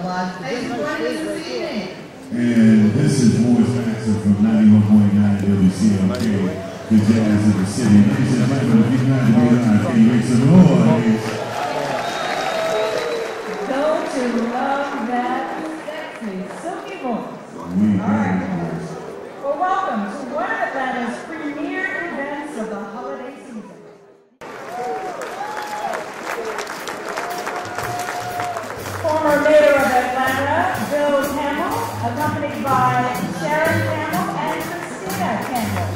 And this is Morris Jackson from 91.9 WCLK, the Jazz of the City. Ladies and gentlemen, if you're not here, can you make some noise? Don't you love that sexy, silky voice? All right. Well, welcome to one of Atlanta's premier events of the holiday season. Former mayor of Atlanta, Bill Campbell, accompanied by Sharon Campbell and Christina Campbell.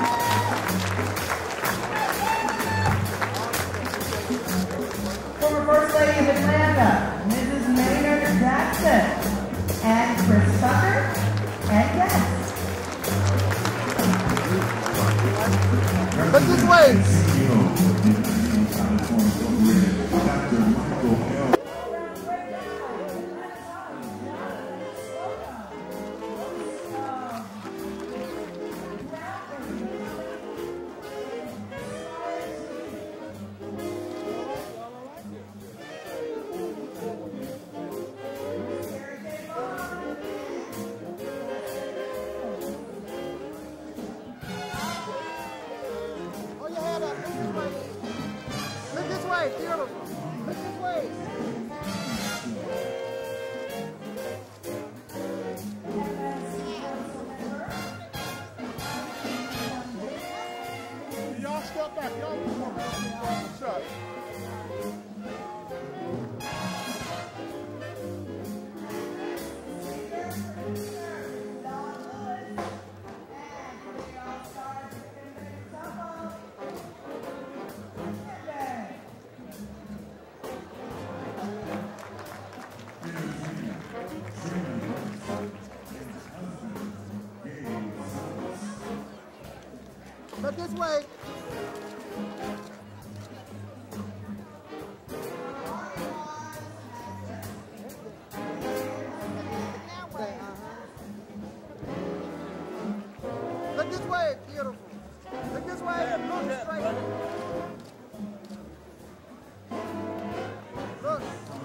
Former First Lady of Atlanta, Mrs. Maynard Jackson, and Chris Tucker, and guests. Look this way. Look this way. Look this way, beautiful. Look this way. Look straight. Look.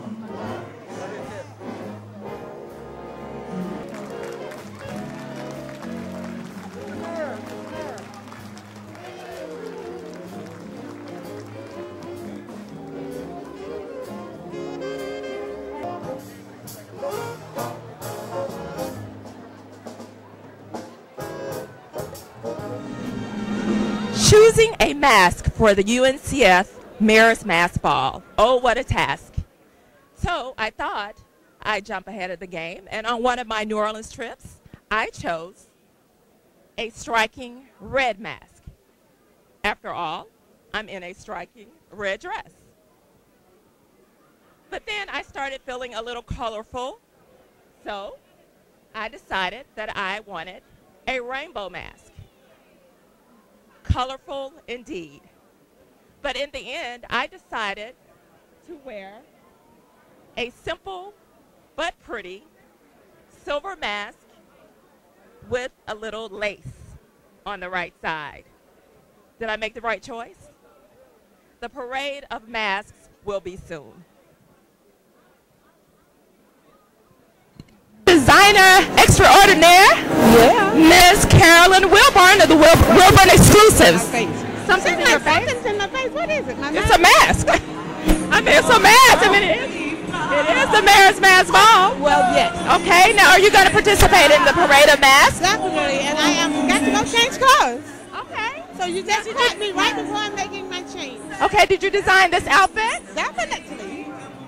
Choosing a mask for the UNCF Mayor's Mask Ball. Oh, what a task. So I thought I'd jump ahead of the game, and on one of my New Orleans trips, I chose a striking red mask. After all, I'm in a striking red dress. But then I started feeling a little colorful, so I decided that I wanted a rainbow mask. Colorful indeed. But in the end, I decided to wear a simple but pretty silver mask with a little lace on the right side. Did I make the right choice? The parade of masks will be soon. Designer extraordinaire, Miss Carolyn Wilburn of the Wilburn Exclusives. Something in your face? Something's in my face. What is it? It's a mask. I mean, it's a mask. I mean, it is the Mayor's Mask Ball. Well, yes. Okay, now are you going to participate in the parade of masks? Definitely, and I am got to go change clothes. Okay. So you just caught me right before I'm making my change. Okay, did you design this outfit? Definitely.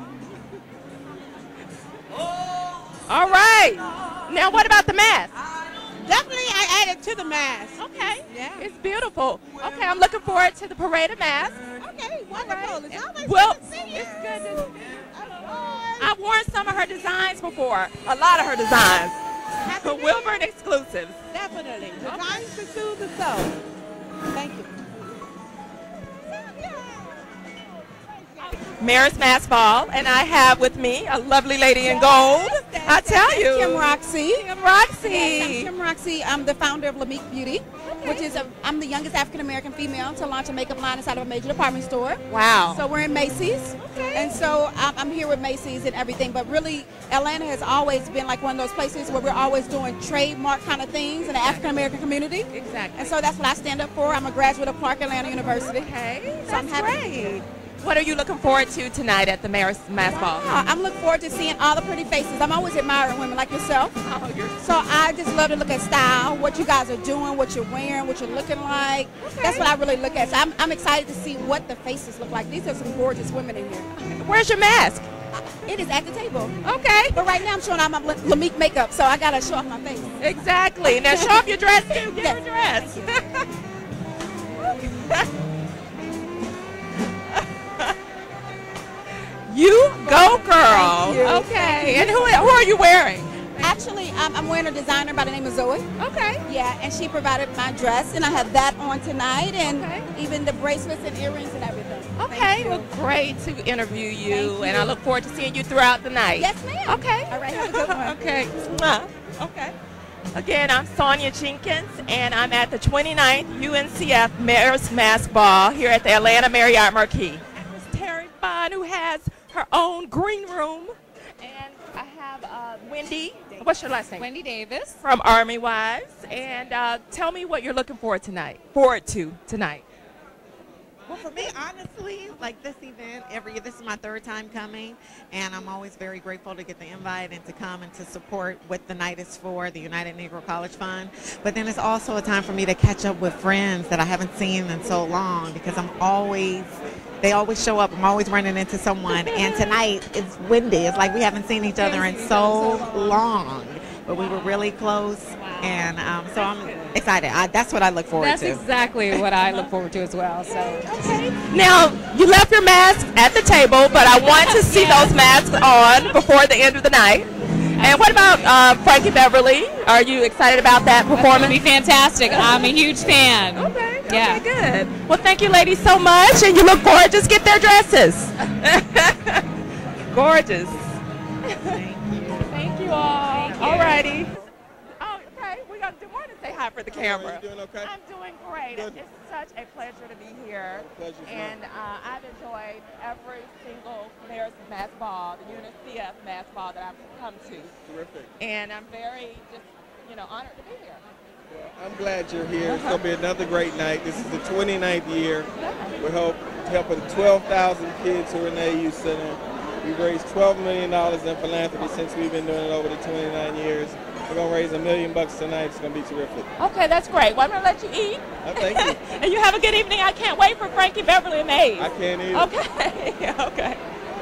All right. Now what about the mask? Definitely, I added to the mask. Okay. Yeah. It's beautiful. Okay, I'm looking forward to the parade of masks. Okay, wonderful. It's always Well, good to see you. it's good to see you. I've worn some of her designs before. A lot of her designs. Wilburn Exclusives. Definitely. Designs to soothe the soul. Thank you. Mayor's Mask Ball, and I have with me a lovely lady in gold. I tell you. Kim Roxy. Kim Roxy. Yes, I'm Kim Roxy. I'm the founder of Lamique Beauty, which is I'm the youngest African-American female to launch a makeup line inside of a major department store. Wow. So we're in Macy's. Okay. And so I'm here with Macy's and everything. But really, Atlanta has always been like one of those places where we're always doing trademark kind of things in the African-American community. Exactly. And so that's what I stand up for. I'm a graduate of Clark Atlanta University. Okay. So I'm That's happy. great. What are you looking forward to tonight at the Mayor's Mass Ball? I'm looking forward to seeing all the pretty faces. I'm always admiring women like yourself. Oh, you're So I just love to look at style, what you guys are doing, what you're wearing, what you're looking like. That's what I really look at. So I'm excited to see what the faces look like. These are some gorgeous women in here. Where's your mask? It is at the table. Okay. But right now I'm showing off my Lamique makeup, so I got to show off my face. Exactly. Now show off your dress too. Get Yes. your dress. You go, girl. Thank you. Okay. And who are you wearing? Actually, I'm wearing a designer by the name of Zoe. Okay. Yeah, and she provided my dress, and I have that on tonight, and Okay. even the bracelets and earrings and everything. Okay. Thank you. Well, great to interview you, Thank and you. I look forward to seeing you throughout the night. Yes, ma'am. Okay. All right, have a good one. Okay. Mwah. Okay. Again, I'm Sonia Jenkins, and I'm at the 29th UNCF Mayor's Mask Ball here at the Atlanta Marriott Marquis. Miss Terry Bond, who has her own green room, and I have Wendy. What's your last name? Wendy Davis. From Army Wives, and tell me what you're looking forward to tonight. Well, for me, honestly, like this event, every year, this is my third time coming, and I'm always very grateful to get the invite and to come and to support what the night is for, the United Negro College Fund. But then it's also a time for me to catch up with friends that I haven't seen in so long, because they always show up. I'm always running into someone, and tonight it's Wendy. It's like we haven't seen each other in so long, but we were really close, and so I'm excited. That's what I look forward That's to. exactly what I look forward to as well. So Okay. Now, you left your mask at the table, but I want to see those masks on before the end of the night. And what about Frankie Beverly? Are you excited about that it's going to performance? be fantastic. I'm a huge fan. Okay, Yeah. okay, good. Well, thank you ladies so much, and you look gorgeous. Get their dresses. Gorgeous. Thank you all. All righty. Oh, okay. We got to do more than say hi for the camera. You doing okay? I'm doing great. Good. It's such a pleasure to be here. Pleasure's And I've enjoyed every single Mayor's Mass Ball, the UNCF Mass Ball that I've come to. Terrific. And I'm very just, honored to be here. Well, I'm glad you're here. It's going to be another great night. This is the 29th year. We're helping 12,000 kids who are in the AU Center. We've raised $12 million in philanthropy since we've been doing it over the 29 years. We're going to raise $1 million tonight. It's going to be terrific. Okay, that's great. Well, I'm going to let you eat. Thank you. And you have a good evening. I can't wait for Frankie Beverly and Mays. I can't either. Okay, okay.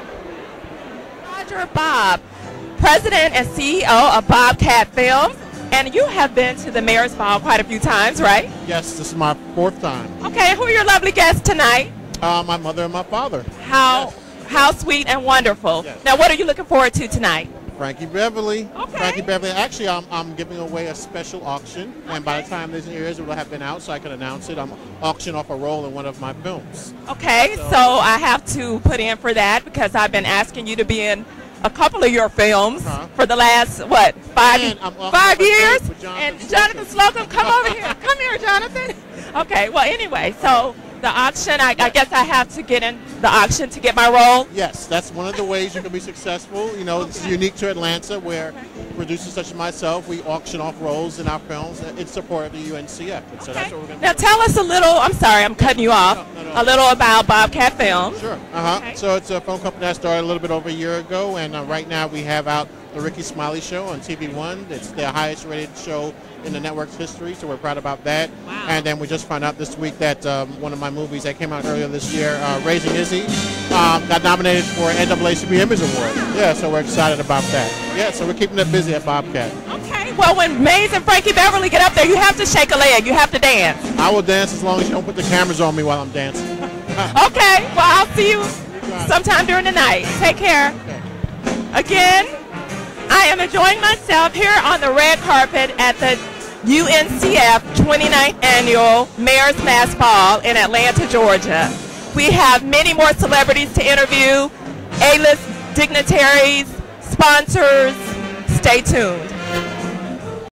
Roger Bob, President and CEO of Bobcat Films, and you have been to the Mayor's Ball quite a few times, right? Yes, this is my fourth time. Okay, who are your lovely guests tonight? My mother and my father. How sweet and wonderful. Yes. Now, what are you looking forward to tonight? Frankie Beverly. Okay. Frankie Beverly. Actually, I'm giving away a special auction, and by the time this airs, it will have been out, so I can announce it. I'm auctioning off a role in one of my films. Okay, so I have to put in for that because I've been asking you to be in a couple of your films for the last, what, five years? And Jonathan Slocum, come over here. Come here, Jonathan. Okay, well, anyway, so the auction, I guess I have to get in the auction to get my role? Yes, that's one of the ways you can be successful. You know, this is unique to Atlanta, where producers such as myself, we auction off roles in our films in support of the UNCF. And so that's what we're going to Now do. tell us a little, I'm sorry, I'm cutting you off, No. a little about Bobcat Films. Sure. Okay. So it's a film company that started a little bit over a year ago, and right now we have out the Ricky Smiley Show on TV1. It's the highest rated show in the network's history, so we're proud about that. Wow. And then we just found out this week that one of my movies that came out earlier this year, Raising Izzy, got nominated for an NAACP Image Award. Yeah, so we're excited about that. Yeah, so we're keeping it busy at Bobcat. Okay, well, when Mays and Frankie Beverly get up there, you have to shake a leg, you have to dance. I will dance as long as you don't put the cameras on me while I'm dancing. Okay, well, I'll see you sometime during the night. Take care. Again, I am enjoying myself here on the red carpet at the UNCF 29th Annual Mayor's Mass Ball in Atlanta, Georgia. We have many more celebrities to interview, A-list dignitaries, sponsors, Stay tuned.